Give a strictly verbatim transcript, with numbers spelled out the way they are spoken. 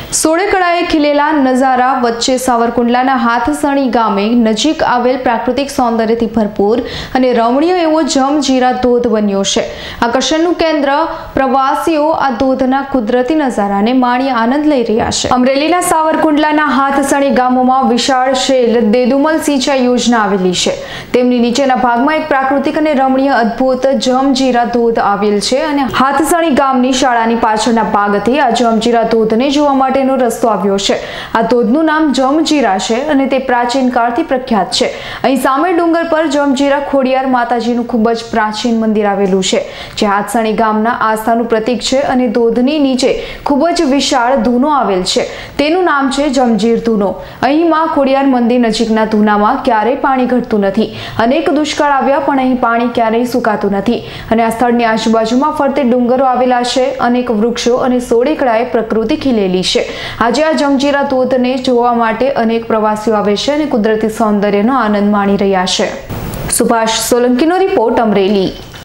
સોળેકળાએ ખીલેલા નજારા વચ્ચે સાવરકુંડલાના હાથસણી ગામે નજીક આવેલ પ્રાકૃતિક સૌંદર્યથી ભરપૂર અને રમણીય એવો જમજીરા ધોધ બન્યો છે। આકર્ષણનું કેન્દ્ર પ્રવાસીઓ આ ધોધના કુદરતી નજારાને માણી આનંદ લઈ રહ્યા છે। અમરેલીના સાવરકુંડલાના હાથસણી ગામોમાં વિશાળ શેલ દેદુમલ સિંચાઈ યોજના આવેલી છે। તેમની નીચેના ભાગમાં એક પ્રાકૃતિક અને રમણીય અદ્ભુત જમજીરા ધોધ આવેલ છે અને હાથસણી ગામની શાળાની પાછળના ભાગથી આ જમજીરા ધોધને જોવા માટે રસ્તો આવ્યો છે। આ ધોધનું નામ જમજીરા છે અને તે પ્રાચીન કાળથી પ્રખ્યાત છે। અહીં સામે ડુંગર પર જમજીરા ખોડિયાર માતાજીનું ખૂબ જ પ્રાચીન મંદિર આવેલું છે, જે હાથસણી ગામના આસ્થાનું પ્રતીક છે અને ધોધની નીચે ખૂબ જ વિશાળ ધૂનો આવેલ છે, તેનું નામ છે જમજીર ધૂનો। અહીં માં ખોડિયાર મંદિર નજીકના ધૂનામાં ક્યારેય પાણી ઘટતું નથી। અનેક દુષ્કાળ આવ્યા પણ અહીં પાણી ક્યારેય સુકાતું નથી અને આ સ્થળની આજુબાજુમાં ફરતે ડુંગરો આવેલા છે, અનેક વૃક્ષો અને સોળેકળાએ પ્રકૃતિ ખીલેલી છે। આજે આ જમજીરા ધોધને જોવા માટે અનેક પ્રવાસીઓ આવે છે અને કુદરતી સૌંદર્યનો આનંદ માણી રહ્યા છે। સુભાષ સોલંકીનો રિપોર્ટ, અમરેલી।